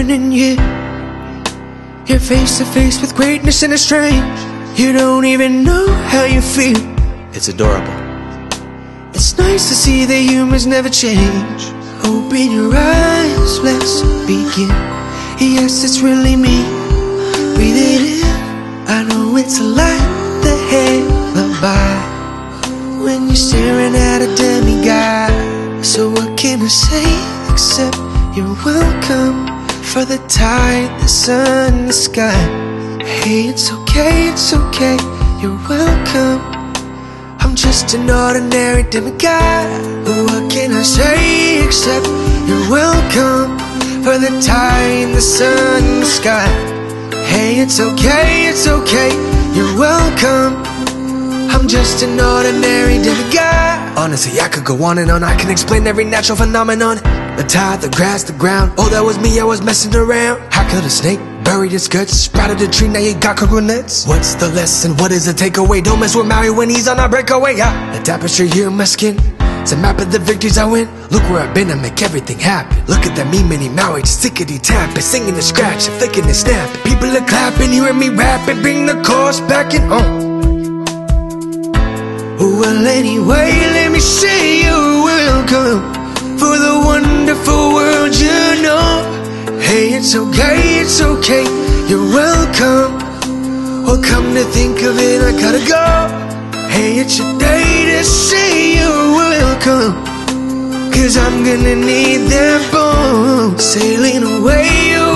happening here. You're face to face with greatness and it's strange. You don't even know how you feel. It's adorable. It's nice to see that humans never change. Open your eyes, let's begin. Yes, it's really me. Breathe it in. I know it's a lie, the lullaby. When you're staring at a demigod. So what can I say except you're welcome. For the tide, the sun, the sky. Hey, it's okay, you're welcome. I'm just an ordinary demigod. What can I say except you're welcome. For the tide, the sun, the sky. Hey, it's okay, you're welcome. I'm just an ordinary demigod. Honestly, I could go on and on. I can explain every natural phenomenon. The tide, the grass, the ground. Oh, that was me, I was messing around. How could a snake buried its guts? Sprouted a tree, now you got coconuts. What's the lesson? What is the takeaway? Don't mess with Maui when he's on a breakaway. The tapestry here in my skin. It's a map of the victories I win. Look where I've been, I make everything happen. Look at that me, mini Maui, just tickety tapping, singing and scratching, flicking and snapping. People are clapping, hearing me rapping, bring the chorus back and on. Well, anyway, let me say you're welcome. For the wonderful world you know. Hey, it's okay, you're welcome. Well, come to think of it, I gotta go. Hey, it's your day to say you're welcome. Cause I'm gonna need that boat sailing away.